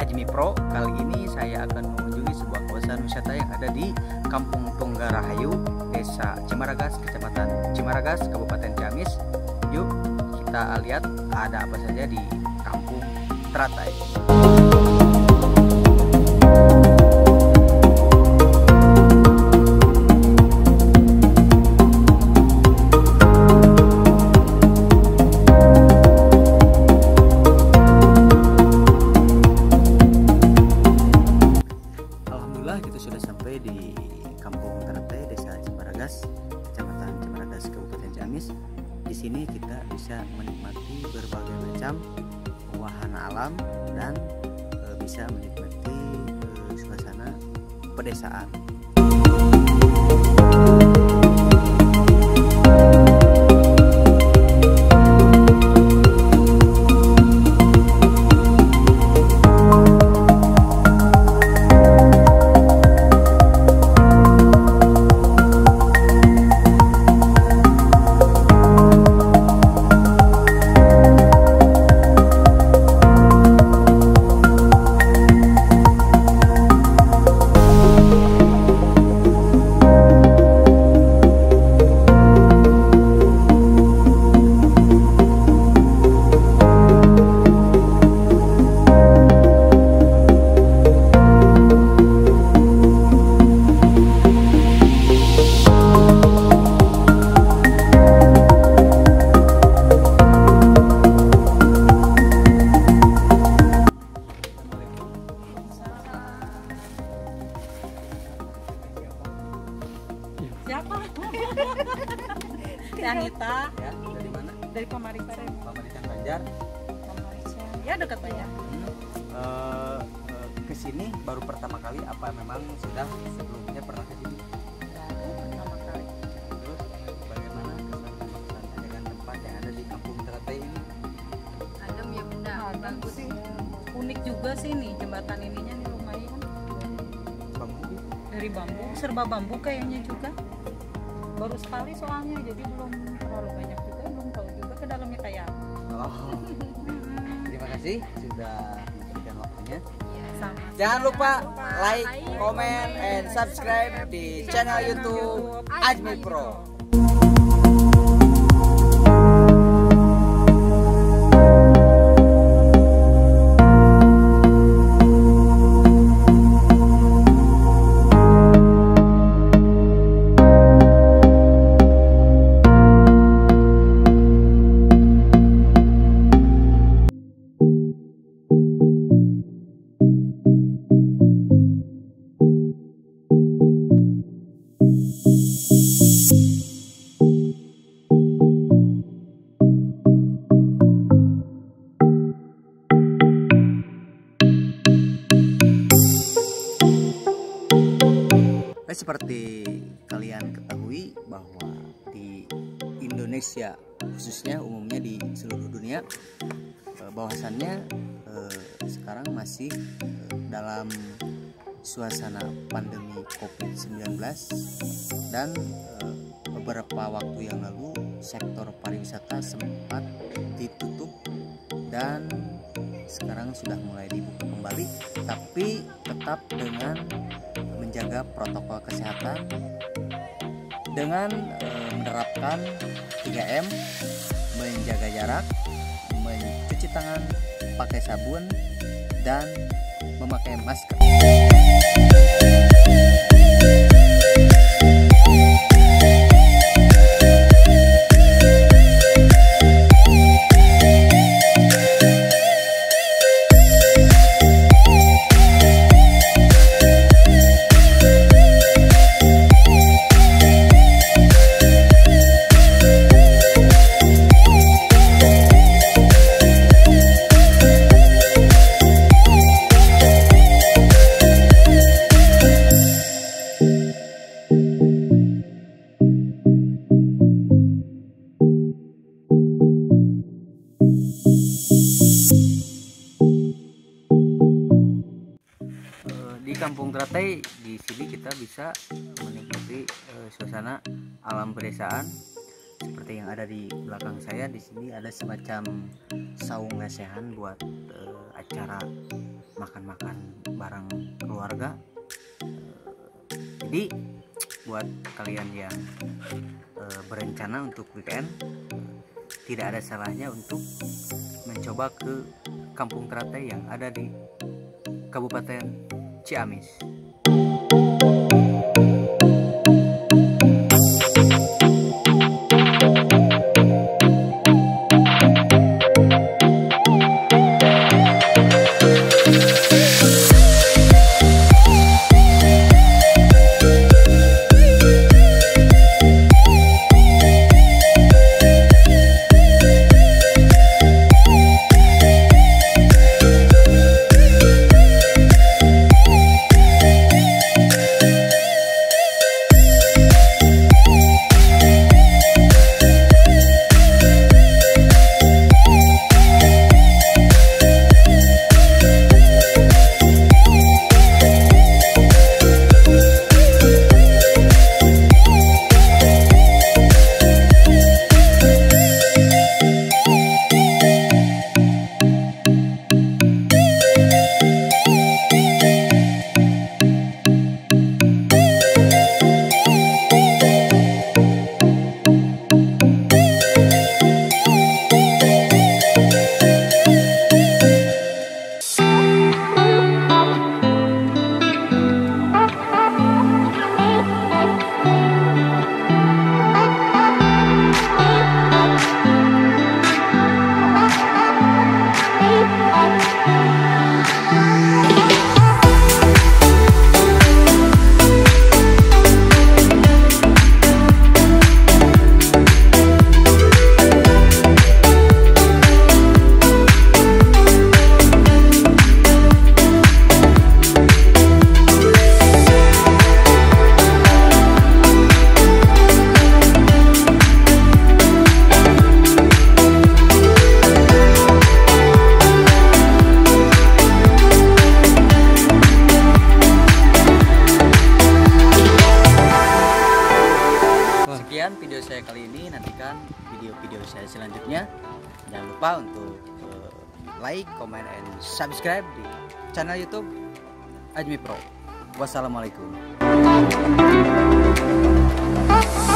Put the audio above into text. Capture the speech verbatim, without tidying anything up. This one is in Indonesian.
Ajmi Pro. Kali ini saya akan mengunjungi sebuah kawasan wisata yang ada di Kampung Tonggarahayu, Desa Cimaragas, Kecamatan Cimaragas, Kabupaten Ciamis. Yuk kita lihat ada apa saja di Kampung Teratai. Kita sudah sampai di Kampung Teratai, Desa Cimaragas, Kecamatan Cimaragas, Kabupaten Ciamis. Di sini kita bisa menikmati berbagai macam wahana alam dan e, bisa menikmati e, suasana pedesaan. Siapa? Anita. Ya, dari mana? Dari Pamarican. Pamarican Banjar. Pamarican. Ya dekat Banjar. Hmm. Uh, uh, kesini baru pertama kali apa memang sudah sebelumnya pernah ke sini? Baru pertama kali. Terus bagaimana kesan-kesannya dengan tempat yang ada di Kampung Teratai ini? Adem ya bunda, bagus sih. Unik juga sih nih jembatan ininya nih lumayan. Bambu. Dari bambu, serba bambu kayaknya juga. Baru sekali soalnya, jadi belum terlalu banyak juga, belum tahu juga ke dalamnya kayak apa. Oh. Terima kasih sudah memberikan waktunya. Sama. Jangan lupa like, comment, and subscribe di channel YouTube Ajmi Pro. Seperti kalian ketahui bahwa di Indonesia khususnya umumnya di seluruh dunia bahwasannya eh, sekarang masih eh, dalam suasana pandemi covid sembilan belas dan eh, beberapa waktu yang lalu sektor pariwisata sempat ditutup dan sekarang sudah mulai dibuka kembali, tapi tetap dengan menjaga protokol kesehatan dengan e, menerapkan tiga M, menjaga jarak, mencuci tangan pakai sabun, dan memakai masker. Kampung Teratai, di sini kita bisa menikmati uh, suasana alam pedesaan seperti yang ada di belakang saya. Di sini ada semacam saung lesehan buat uh, acara makan-makan bareng keluarga. Jadi buat kalian yang e, berencana untuk weekend, tidak ada salahnya untuk mencoba ke Kampung Teratai yang ada di Kabupaten Ciamis. Sekian video saya kali ini, nantikan video-video saya selanjutnya. Jangan lupa untuk uh, like, comment, and subscribe di channel YouTube Ajmi Pro. Wassalamualaikum.